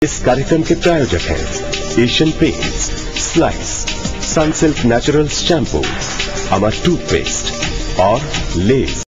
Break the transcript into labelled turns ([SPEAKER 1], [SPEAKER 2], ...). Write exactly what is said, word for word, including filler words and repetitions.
[SPEAKER 1] इस कार्यक्रम के प्रायोजक हैं Asian Paints, Slice, Sunsilk natural shampoo, Amar toothpaste और लेस।